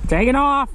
Taking off.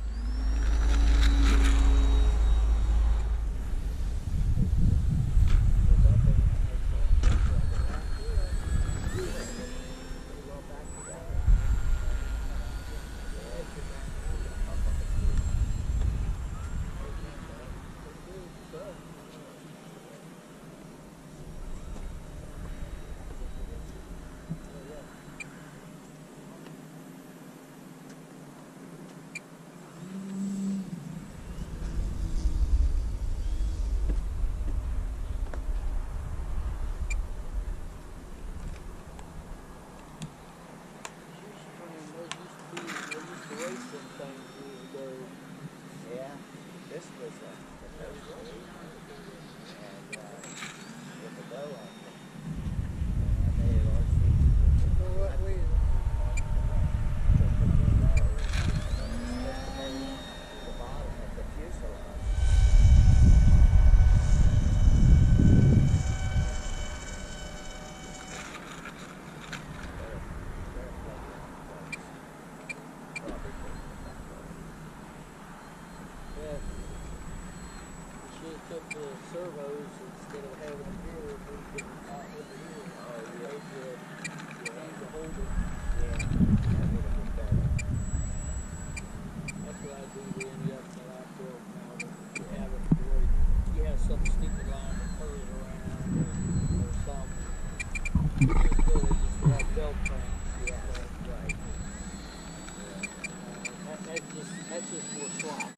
Took the servos instead of having them here, we could out over here. To hold it. Yeah, that would have been better. That's what I do to any of them that I build now. That you have it where you have something sticking around and curls around or something. Just go with just that belt frame. Yeah, right. That's just more slop.